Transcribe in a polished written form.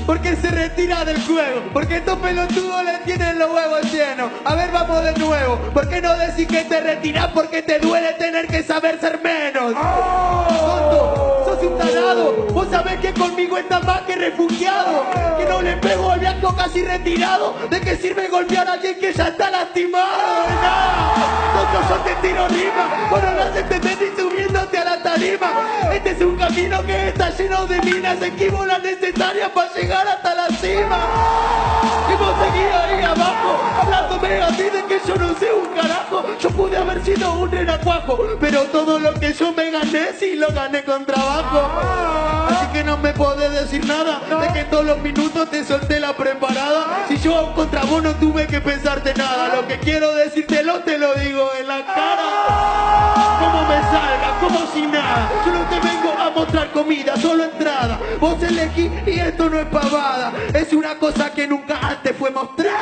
porque se retira del juego, porque estos pelotudos le tienen los huevos llenos. A ver, vamos de nuevo. ¿Por qué no decís que te retirás? Porque te duele tener que saber ser menos. Tonto, sos un tarado. Vos sabés que conmigo estás más que refugiado, que no le pego al blanco casi retirado. ¿De qué sirve golpear a alguien que ya está lastimado? Tonto, yo te tiro rima, vos no las entendés ni subiéndote a la tarima. Este es un camino que está lleno de minas, esquivo las necesarias para llegar hasta la cima. Y vos seguís ahí abajo, hablándome así de que yo no sé un carajo. Yo pude haber sido un renacuajo, pero todo lo que yo me gané, sí lo gané con trabajo. Así que no me podés decir nada, de que en todos los minutos te solté la preparada. Si yo contra vos no tuve que pensarte nada, lo que quiero decírtelo te lo digo en la cara. Como me salga, como si nada, yo no te vengo a mostrar comida, solo entrada. Vos elegís y esto no es pavada, es una cosa que nunca antes fue mostrada.